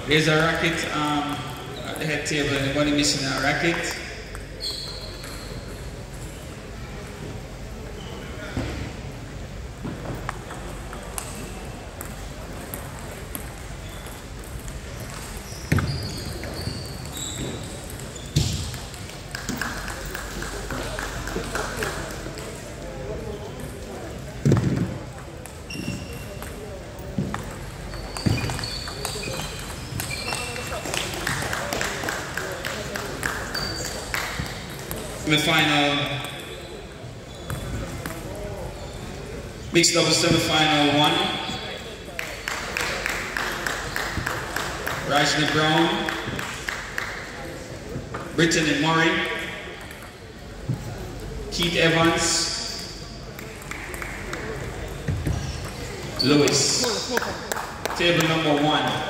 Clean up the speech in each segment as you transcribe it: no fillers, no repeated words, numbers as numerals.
There's a racket at the head table. Anybody missing a racket? Semi-final, mixed double semi-final 1. Rajni Brown, Brittany Murray, Keith Evans, Lewis. Table number 1.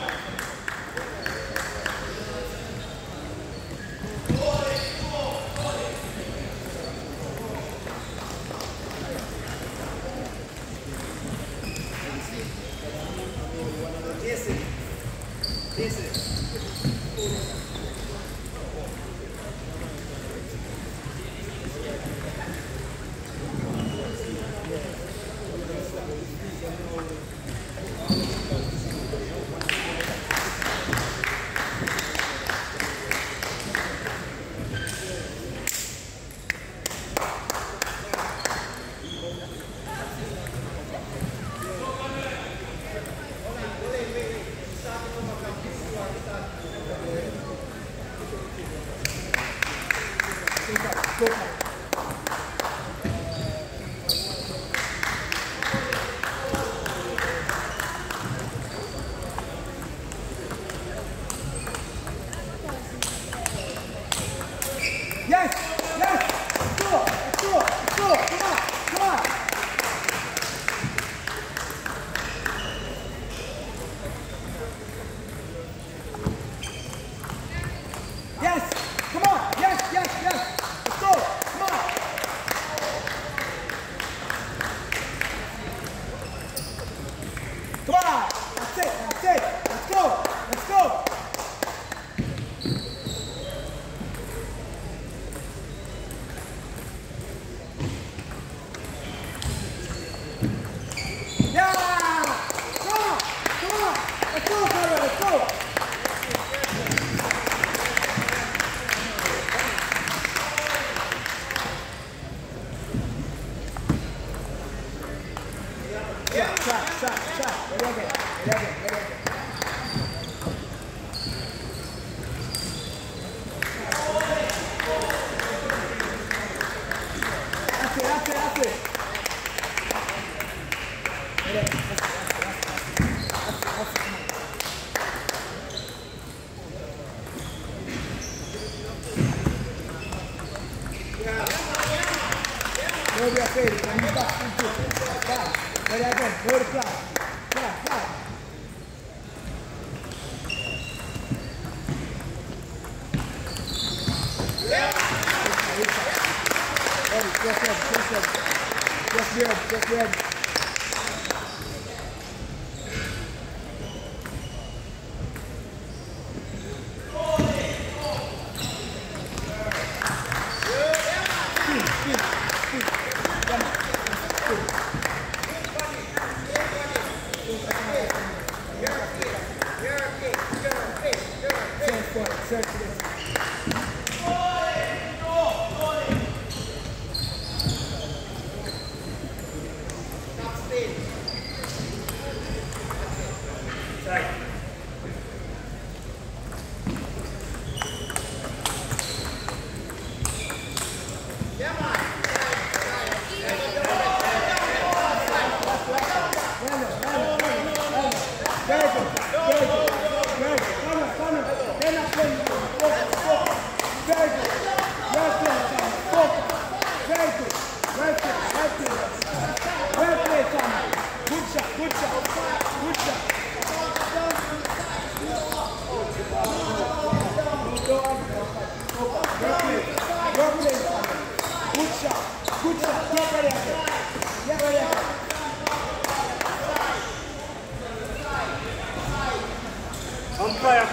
Very good. Very good. Very good. Come on. They're not playing.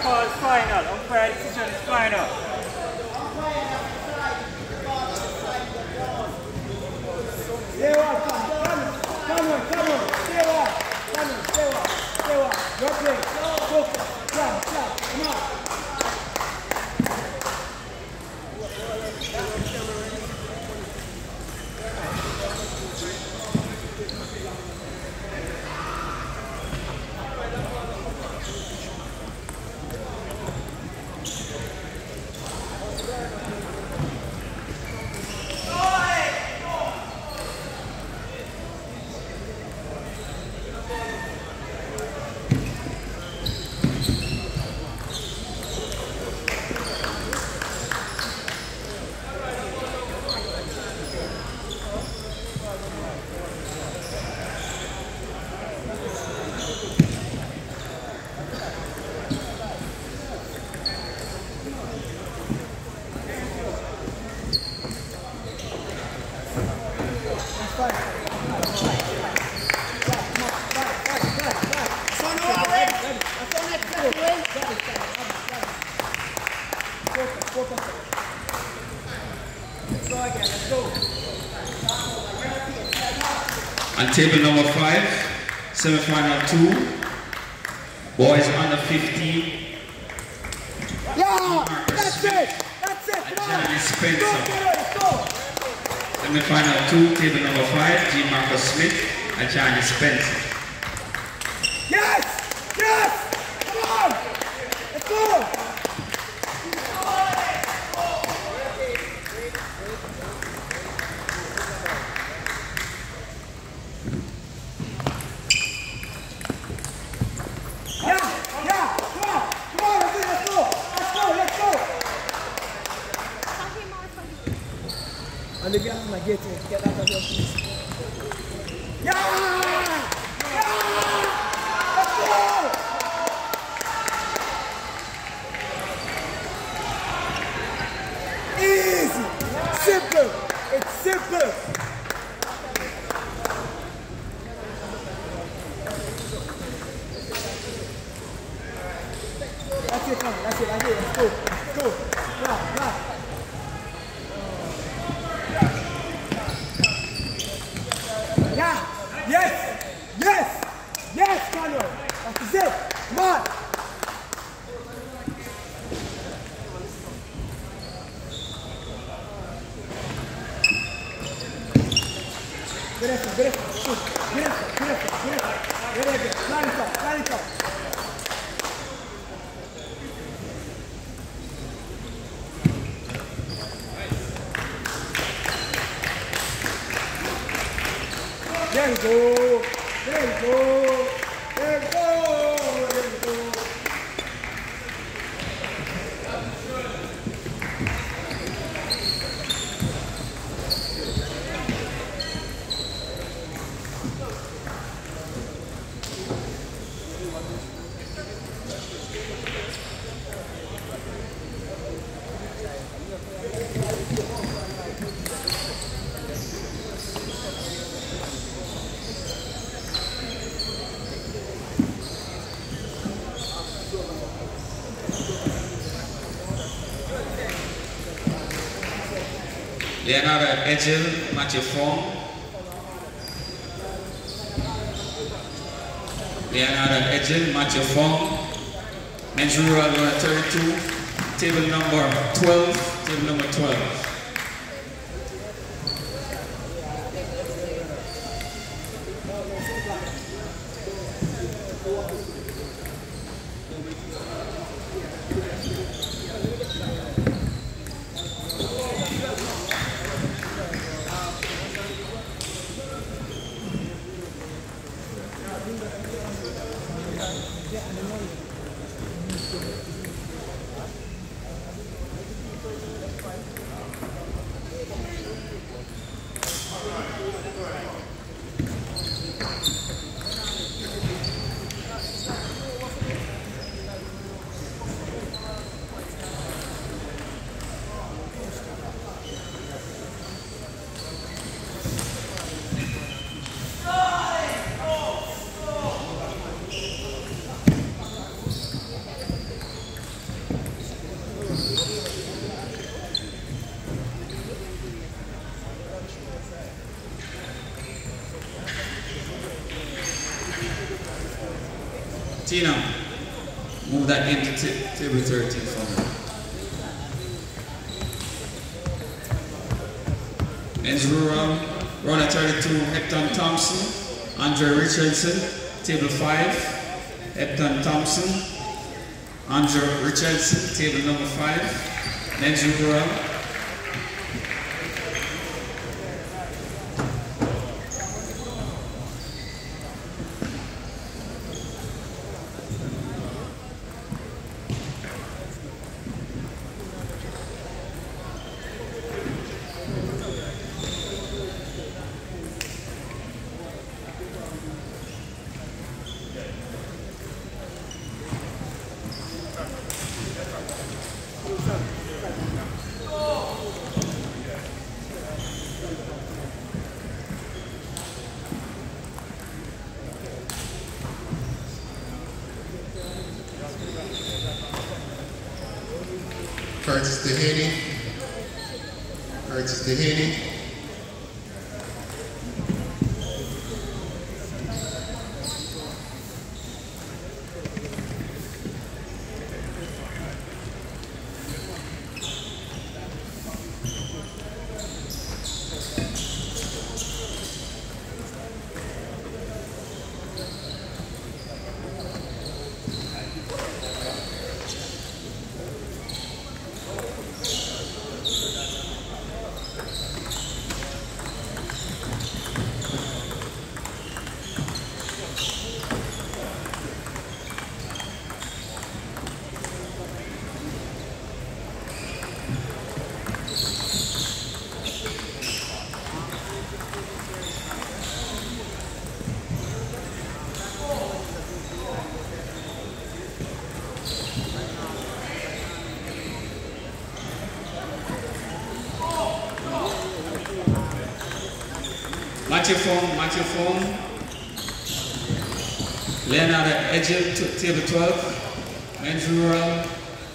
call final. Umpire decision is final. Stay on, come on. Stay on. Go play. Focus. Come on. On table number 5, semi-final 2, boys under 15. Yeah, that's it, come on. Spencer. Semi-final 2, table number 5, G. Marcus Smith and Johnny Spencer. Yes, come on, let's go. Get out of here, please. Yeah! Let's go! Easy! Simple! It's simple! That's it, come on. That's it. Let's go. Now. Yes, Conway. That is it. Come on. Good effort. Shoot. Get effort. Very good. Line it up. There we go. Leonardo Edgel, Matthew Fong. Men's Rural 32, table number 12. Tina, move that into table 13 for me. Men's rural, runner 32, Hepton Thompson, Andre Richardson, table 5, Hepton Thompson, Andre Richardson, table number 5, men's rural. Curtis Dehaney. Curtis Dehaney. Matthew Fong, Leonard Edgel, table 12, men's rural.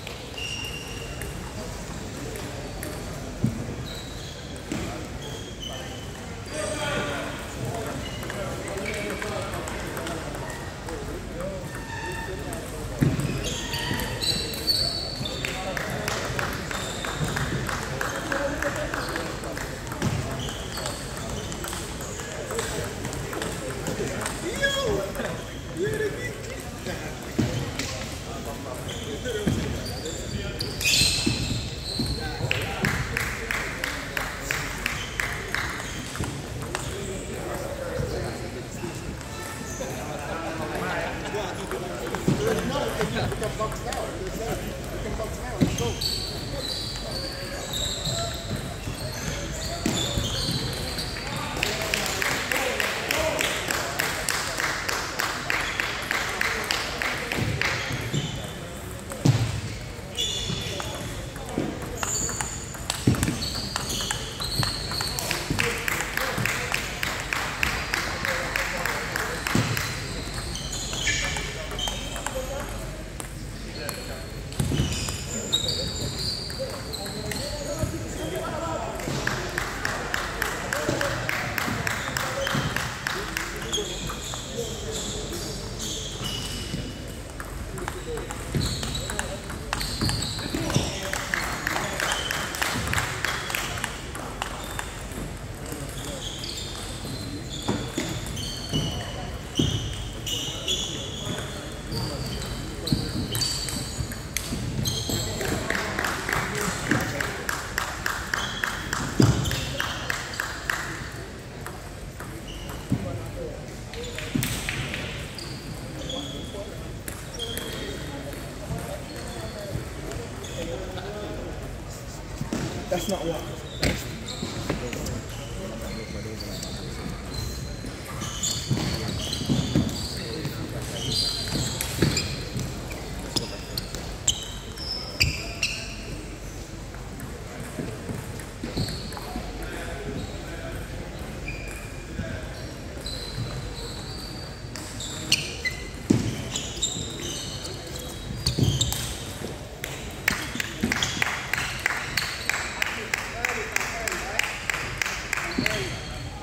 That's not what.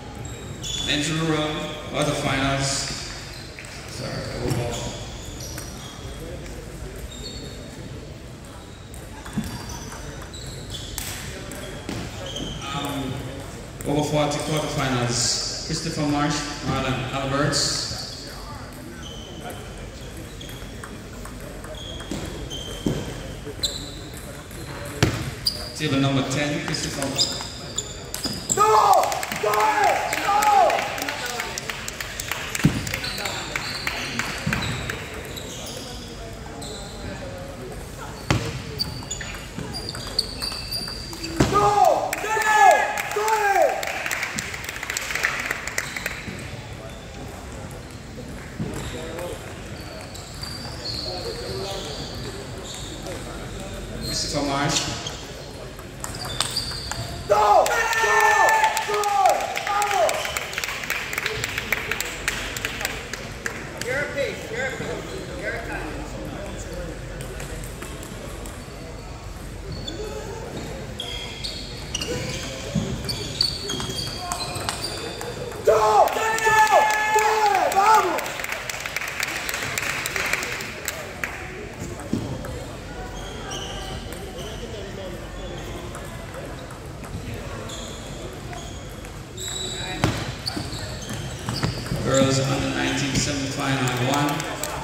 Men's rural, quarterfinals. Sorry, 40 quarterfinals, Christopher Marsh, Marlon Alberts. Table number 10, Christopher. No! Go! Christopher Marsh. Girls under 19 semi-final 1.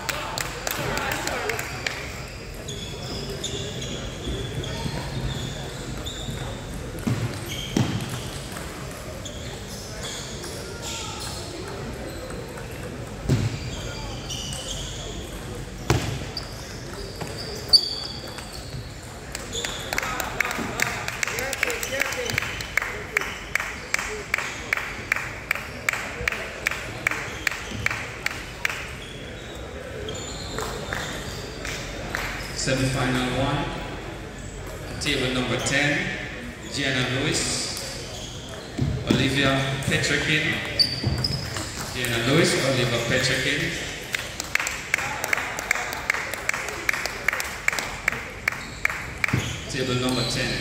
Semi-final 1, table number 10, Gianna Lewis, Olivia Petrikin. Gianna Lewis, Olivia Petrikin. Table number 10.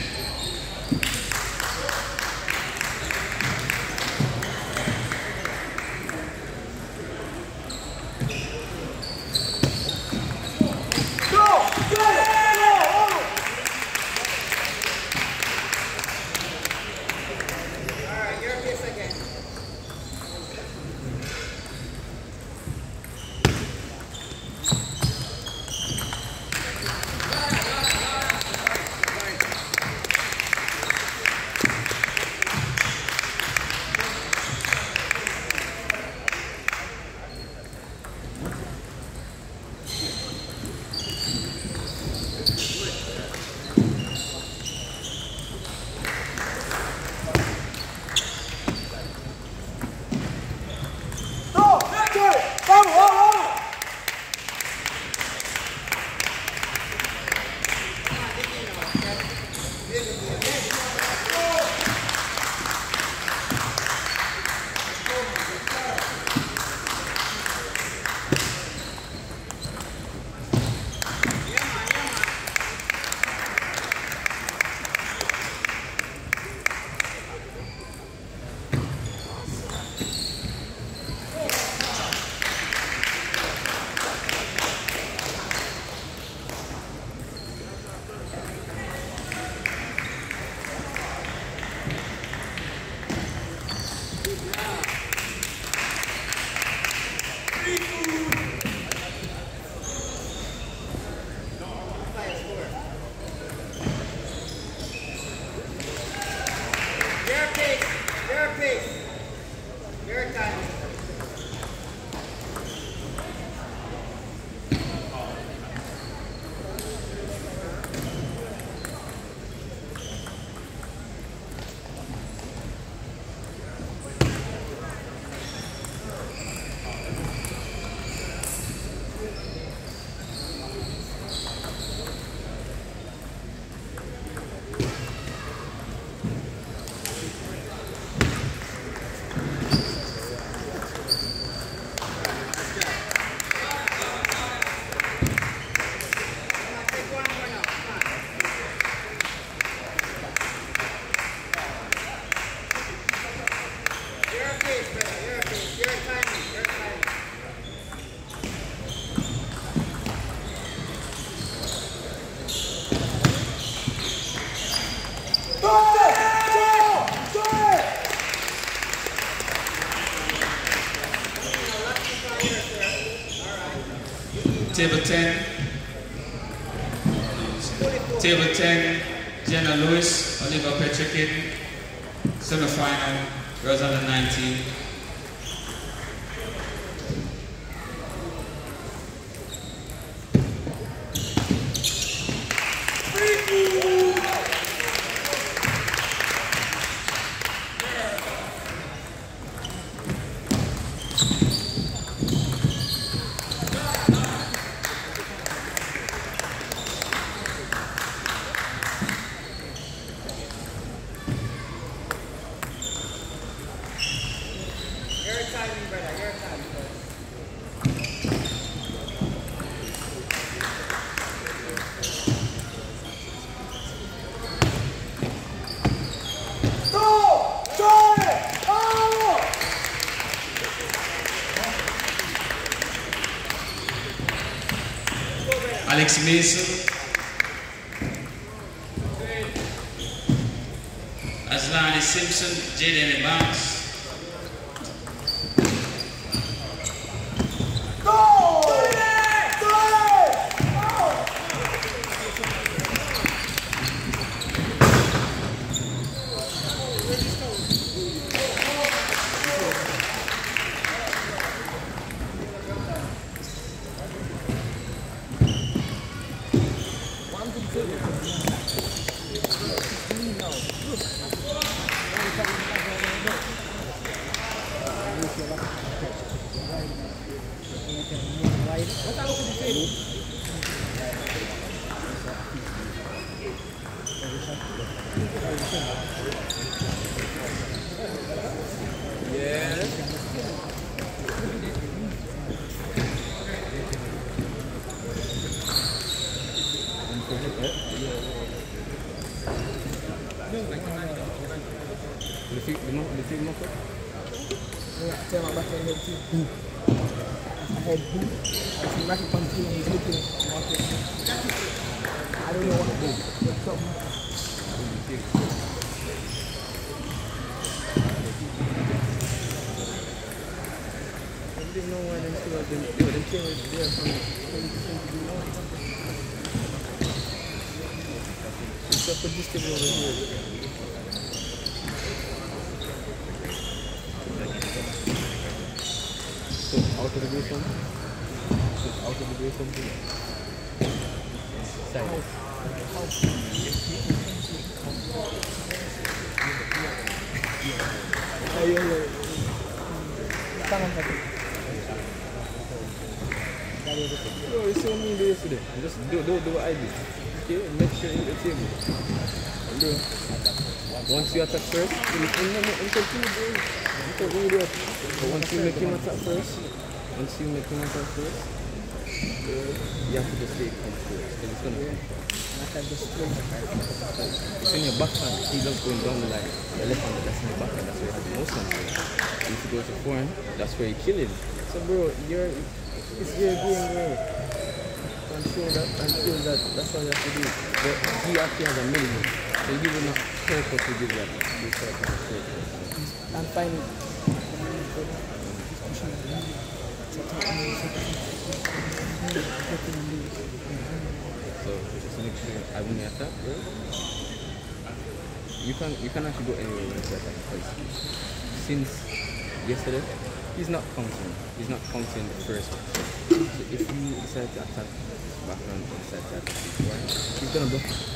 Table 10. Table 10, Jenna Lewis, Oliver Petrikin. Semi-final, girls under 19. Alex Mason, Aslani Simpson, Jaden Banks. Just do what I did. Okay, make sure you hit the table. And bro, once you attack first, you continue doing it. But once you make him attack first, you have to just take control. It's gonna it's in your backhand, he's just going down the line. The left hand, that's in your backhand, that's where you have the most control. If you go to forehand, that's where you kill him. So bro, it's your game, bro. Until that, that's all you have to do. But he actually has a minimum. So you will not help us to give that. And finally, so just make sure I win the attack, bro. You can actually go anywhere when you attack because since yesterday, he's not counting the first one. So if you decide to attack background or decide to attack before, he's gonna block it.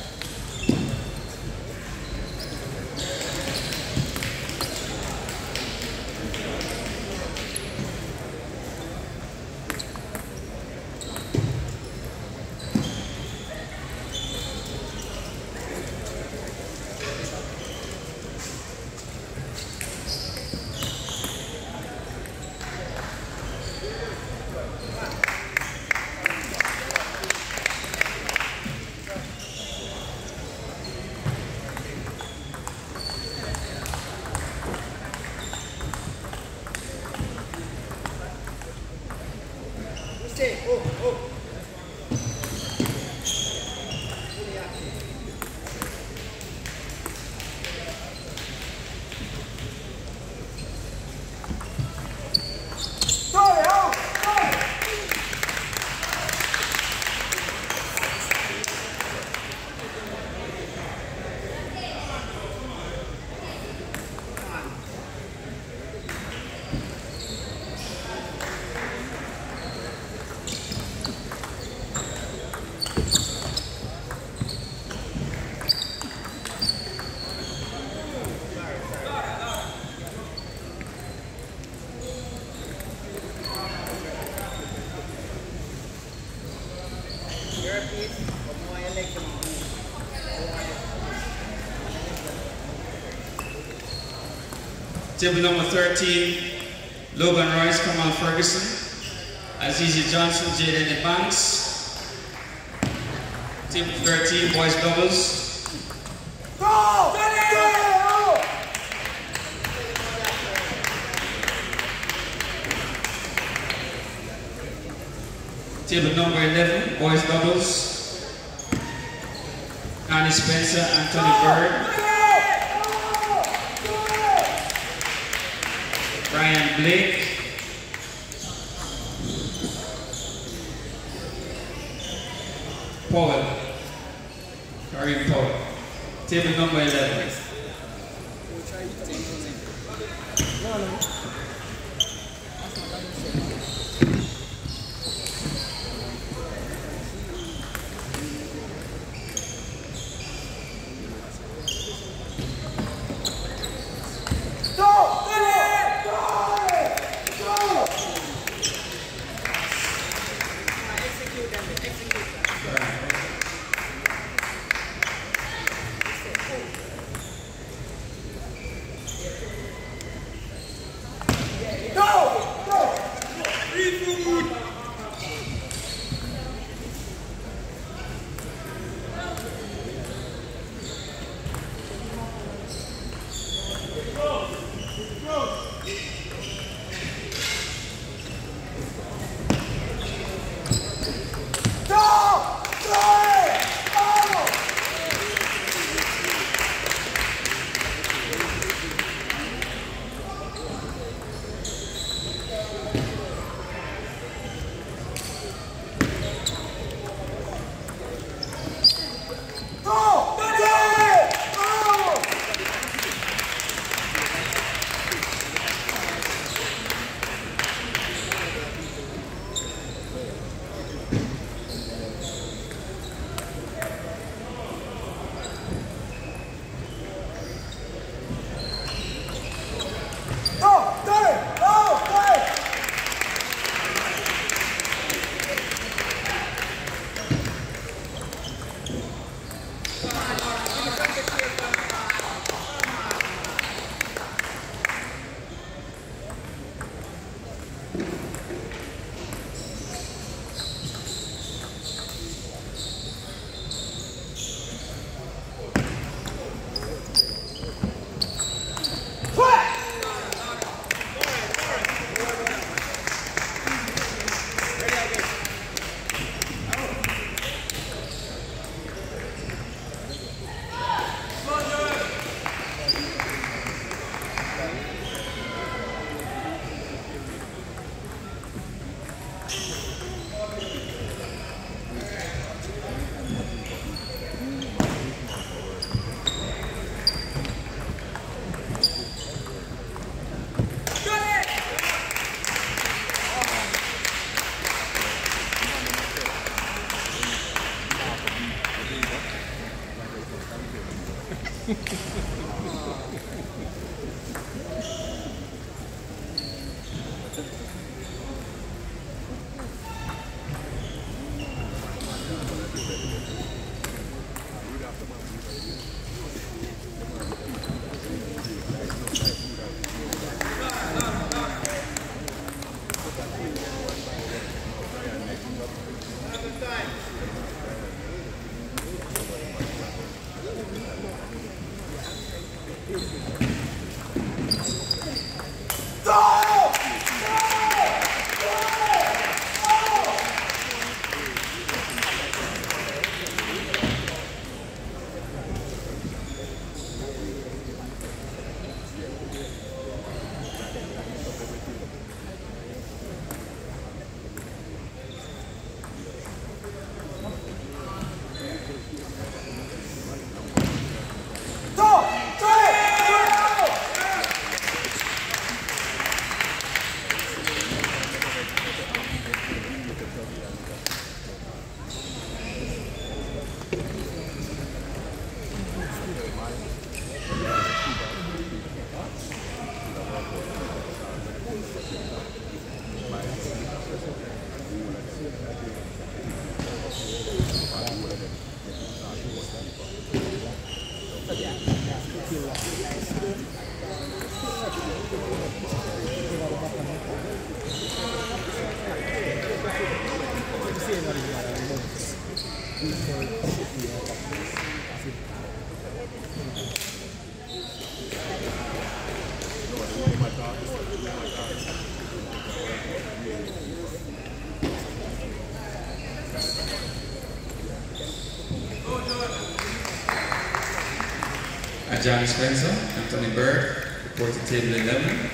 Table number 13, Logan Royce, Kamal Ferguson, Azizi Johnson, Jaden Banks. Table 13, boys doubles. Go! Table number 11, boys doubles. Annie Spencer, Anthony Bird. Brian Blake. Powell. Kareem Powell. Table number 11. Johnny Spencer, Anthony Bird, report to table 11.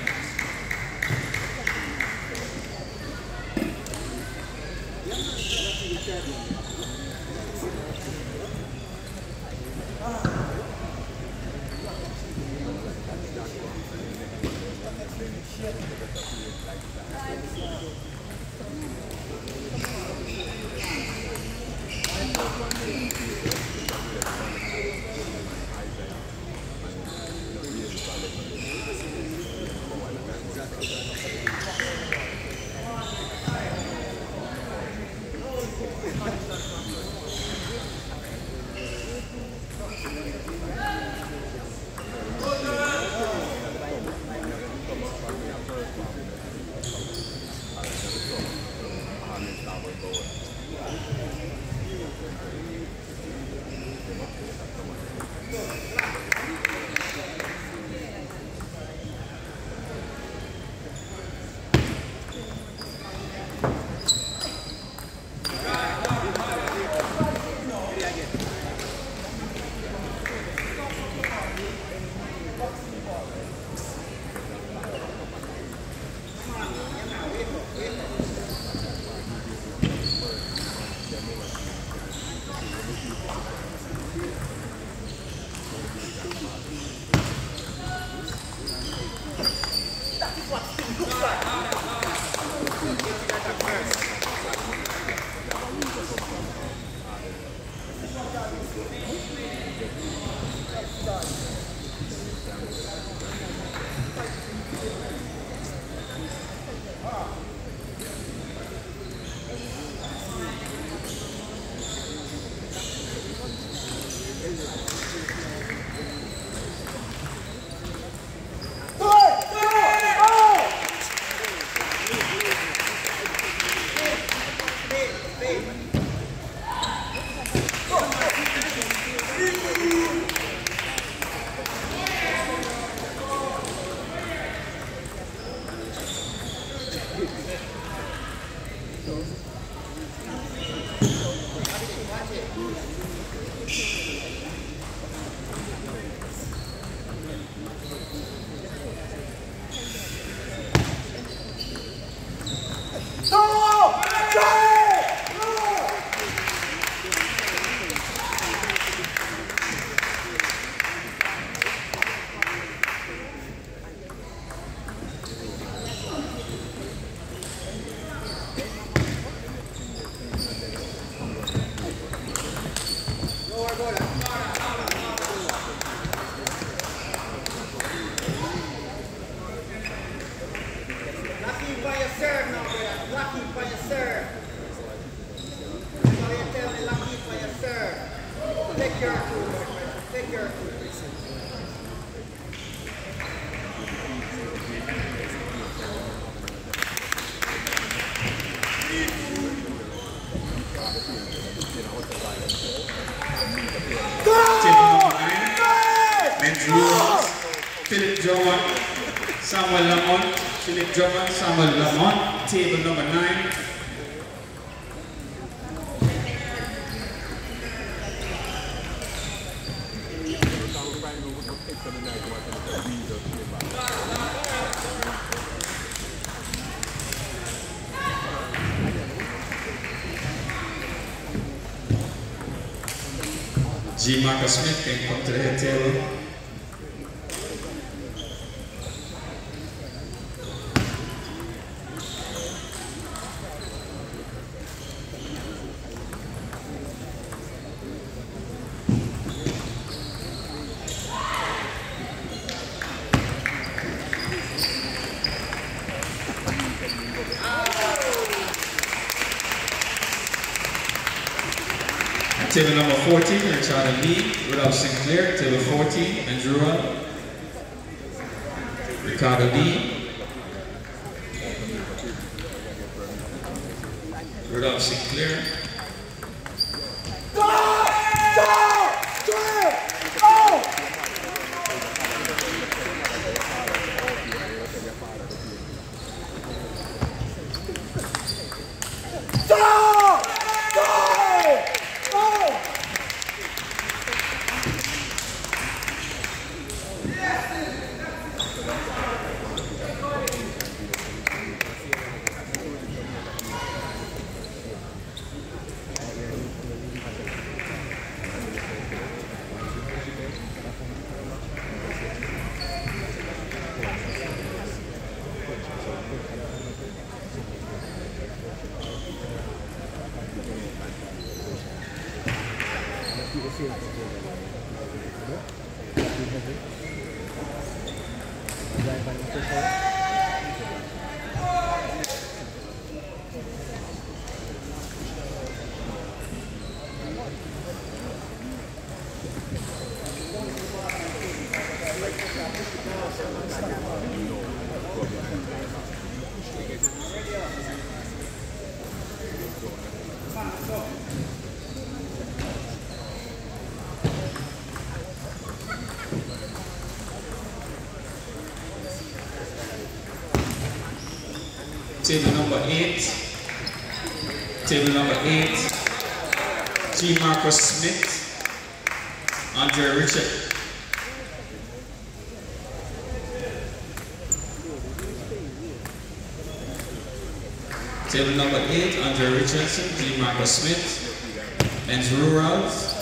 Philip Drummond, Samuel Lamont, Philip Drummond, Samuel Lamont, table number 9. G. Marcus Smith can come to the head table. Table number 14, Richard Lee, Rudolph Sinclair. Table 14, Andrew Ricardo Lee, Rudolph Sinclair. Table number 8. Table number 8. G. Marcus Smith. Andre Richard. Table number 8. Andre Richardson. G. Marcus Smith. Men's Rurals.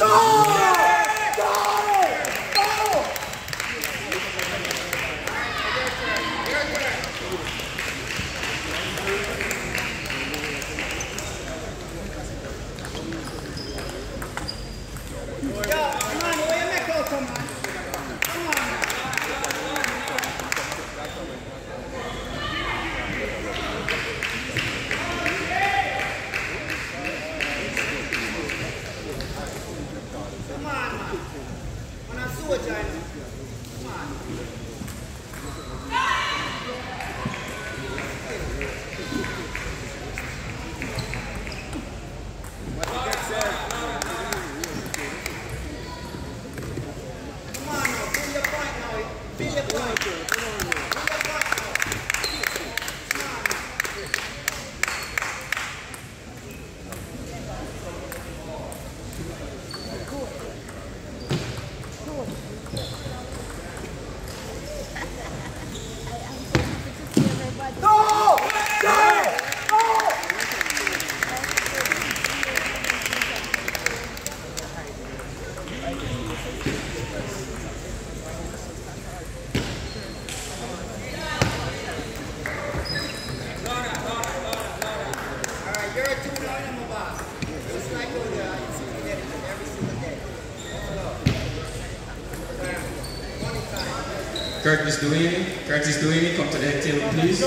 Curtis Duane, come to the head table, please.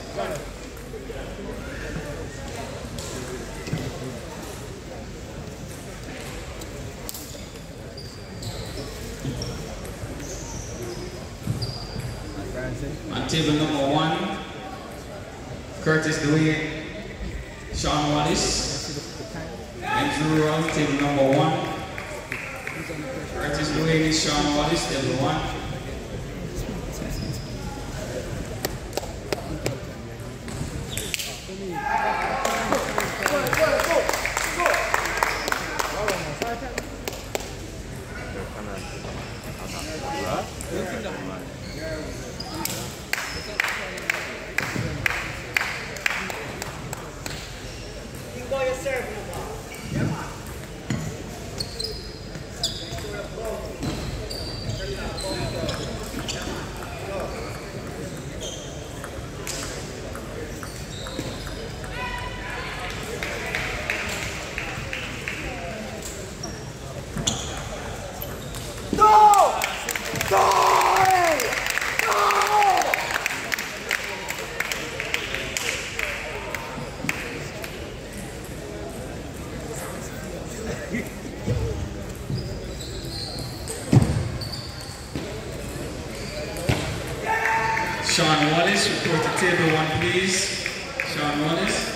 On table number 1, Curtis Duane, Sean Wallace. Andrew Ross, table number 1. Curtis Duane, Sean Wallace, table 1. Sean Wallace, report to table 1, please. Sean Wallace.